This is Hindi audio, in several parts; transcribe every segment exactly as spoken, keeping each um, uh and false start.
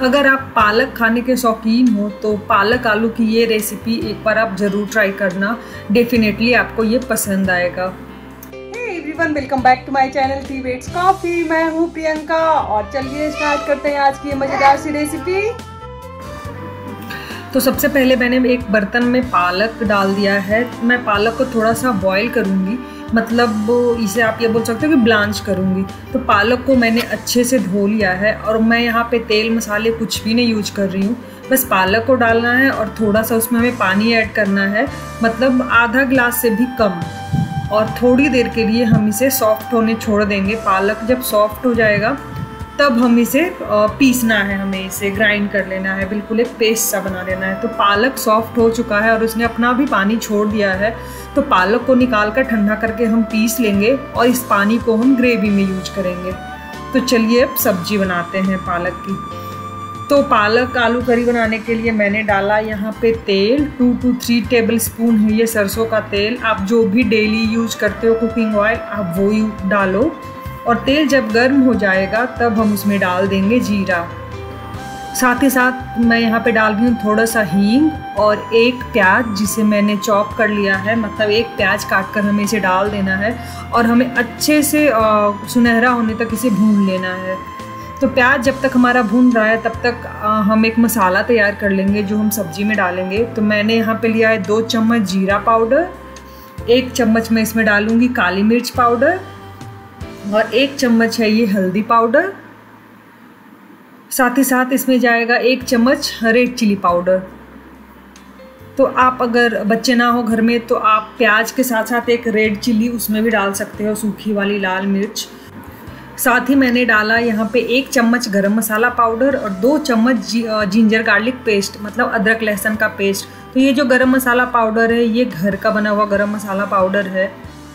अगर आप पालक खाने के शौकीन हो तो पालक आलू की ये रेसिपी एक बार आप ज़रूर ट्राई करना, डेफिनेटली आपको ये पसंद आएगा। Hey everyone, welcome back to my channel tea waits coffee. मैं हूँ प्रियंका और चलिए स्टार्ट करते हैं आज की मज़ेदार सी रेसिपी। तो सबसे पहले मैंने एक बर्तन में पालक डाल दिया है। मैं पालक को थोड़ा सा बॉईल करूँगी, मतलब इसे आप ये बोल सकते हो कि ब्लांच करूँगी। तो पालक को मैंने अच्छे से धो लिया है और मैं यहाँ पे तेल मसाले कुछ भी नहीं यूज कर रही हूँ। बस पालक को डालना है और थोड़ा सा उसमें हमें पानी ऐड करना है, मतलब आधा ग्लास से भी कम। और थोड़ी देर के लिए हम इसे सॉफ्ट होने छोड़ देंगे। पालक जब सॉफ्ट हो जाएगा तब हम इसे पीसना है, हमें इसे ग्राइंड कर लेना है, बिल्कुल एक पेस्ट सा बना लेना है। तो पालक सॉफ्ट हो चुका है और उसने अपना भी पानी छोड़ दिया है। तो पालक को निकाल कर ठंडा करके हम पीस लेंगे और इस पानी को हम ग्रेवी में यूज करेंगे। तो चलिए अब सब्जी बनाते हैं पालक की। तो पालक आलू करी बनाने के लिए मैंने डाला यहाँ पे तेल, two to three tablespoon है ये सरसों का तेल। आप जो भी डेली यूज करते हो कुकिंग ऑयल आप वो डालो। और तेल जब गर्म हो जाएगा तब हम उसमें डाल देंगे जीरा। साथ ही साथ मैं यहाँ पे डाल रही हूँ थोड़ा सा हींग और एक प्याज जिसे मैंने चॉप कर लिया है, मतलब एक प्याज काट कर हमें इसे डाल देना है और हमें अच्छे से सुनहरा होने तक इसे भून लेना है। तो प्याज जब तक हमारा भून रहा है तब तक हम एक मसाला तैयार कर लेंगे जो हम सब्जी में डालेंगे। तो मैंने यहाँ पे लिया है दो चम्मच जीरा पाउडर, एक चम्मच मैं इसमें डालूँगी काली मिर्च पाउडर और एक चम्मच है ये हल्दी पाउडर। साथ ही साथ इसमें जाएगा एक चम्मच रेड चिली पाउडर। तो आप अगर बच्चे ना हो घर में तो आप प्याज के साथ साथ एक रेड चिली उसमें भी डाल सकते हो, सूखी वाली लाल मिर्च। साथ ही मैंने डाला यहाँ पे एक चम्मच गरम मसाला पाउडर और दो चम्मच जिंजर गार्लिक पेस्ट, मतलब अदरक लहसुन का पेस्ट। तो ये जो गरम मसाला पाउडर है ये घर का बना हुआ गरम मसाला पाउडर है।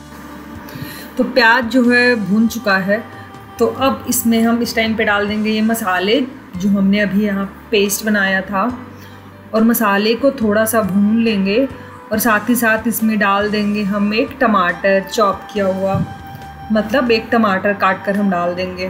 तो प्याज जो है भून चुका है, तो अब इसमें हम इस टाइम पे डाल देंगे ये मसाले जो हमने अभी यहाँ पेस्ट बनाया था। और मसाले को थोड़ा सा भून लेंगे और साथ ही साथ इसमें डाल देंगे हम एक टमाटर चॉप किया हुआ, मतलब एक टमाटर काट कर हम डाल देंगे।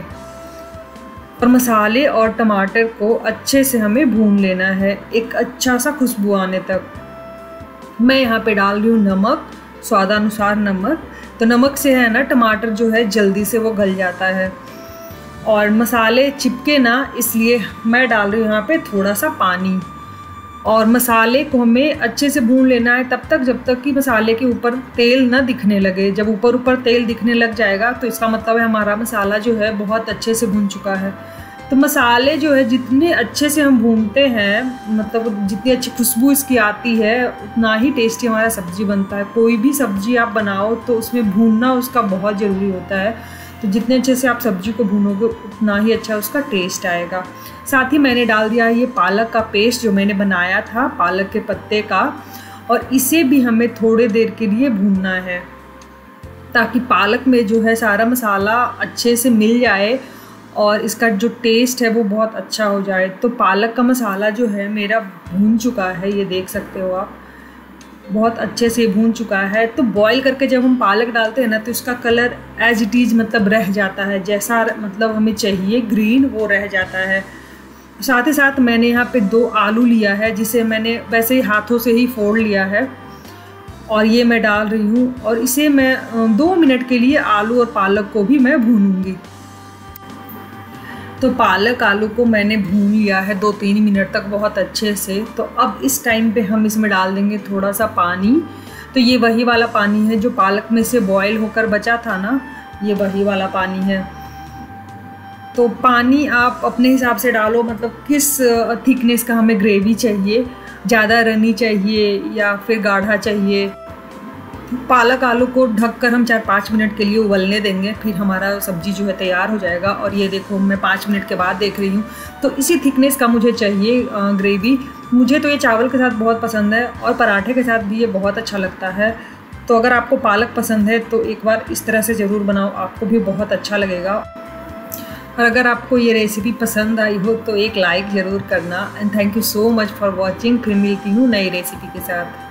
और मसाले और टमाटर को अच्छे से हमें भून लेना है एक अच्छा सा खुशबू आने तक। मैं यहाँ पे डाल रही हूँ नमक, स्वादानुसार नमक। तो नमक से है ना टमाटर जो है जल्दी से वो गल जाता है और मसाले चिपके ना, इसलिए मैं डाल रही हूँ यहाँ पे थोड़ा सा पानी। और मसाले को हमें अच्छे से भून लेना है तब तक जब तक कि मसाले के ऊपर तेल ना दिखने लगे। जब ऊपर ऊपर तेल दिखने लग जाएगा तो इसका मतलब है हमारा मसाला जो है बहुत अच्छे से भून चुका है। तो मसाले जो है जितने अच्छे से हम भूनते हैं, मतलब जितनी अच्छी खुशबू इसकी आती है, उतना ही टेस्टी हमारा सब्ज़ी बनता है। कोई भी सब्ज़ी आप बनाओ तो उसमें भूनना उसका बहुत ज़रूरी होता है। तो जितने अच्छे से आप सब्ज़ी को भूनोगे उतना ही अच्छा उसका टेस्ट आएगा। साथ ही मैंने डाल दिया ये पालक का पेस्ट जो मैंने बनाया था पालक के पत्ते का, और इसे भी हमें थोड़ी देर के लिए भूनना है ताकि पालक में जो है सारा मसाला अच्छे से मिल जाए और इसका जो टेस्ट है वो बहुत अच्छा हो जाए। तो पालक का मसाला जो है मेरा भून चुका है, ये देख सकते हो आप, बहुत अच्छे से भून चुका है। तो बॉईल करके जब हम पालक डालते हैं ना तो इसका कलर एज इट इज़ मतलब रह जाता है, जैसा मतलब हमें चाहिए ग्रीन वो रह जाता है। साथ ही साथ मैंने यहाँ पे दो आलू लिया है जिसे मैंने वैसे ही हाथों से ही फोड़ लिया है और ये मैं डाल रही हूँ और इसे मैं दो मिनट के लिए आलू और पालक को भी मैं भूनूंगी। तो पालक आलू को मैंने भून लिया है दो तीन मिनट तक बहुत अच्छे से। तो अब इस टाइम पे हम इसमें डाल देंगे थोड़ा सा पानी। तो ये वही वाला पानी है जो पालक में से बॉयल होकर बचा था ना, ये वही वाला पानी है। तो पानी आप अपने हिसाब से डालो, मतलब किस थिकनेस का हमें ग्रेवी चाहिए, ज़्यादा रनी चाहिए या फिर गाढ़ा चाहिए। पालक आलू को ढककर हम चार पाँच मिनट के लिए उबलने देंगे, फिर हमारा सब्जी जो है तैयार हो जाएगा। और ये देखो मैं पाँच मिनट के बाद देख रही हूँ, तो इसी थिकनेस का मुझे चाहिए ग्रेवी। मुझे तो ये चावल के साथ बहुत पसंद है और पराठे के साथ भी ये बहुत अच्छा लगता है। तो अगर आपको पालक पसंद है तो एक बार इस तरह से ज़रूर बनाओ, आपको भी बहुत अच्छा लगेगा। और अगर आपको ये रेसिपी पसंद आई हो तो एक लाइक ज़रूर करना। And thank you so much for watching. फिर मिलती हूँ नई रेसिपी के साथ।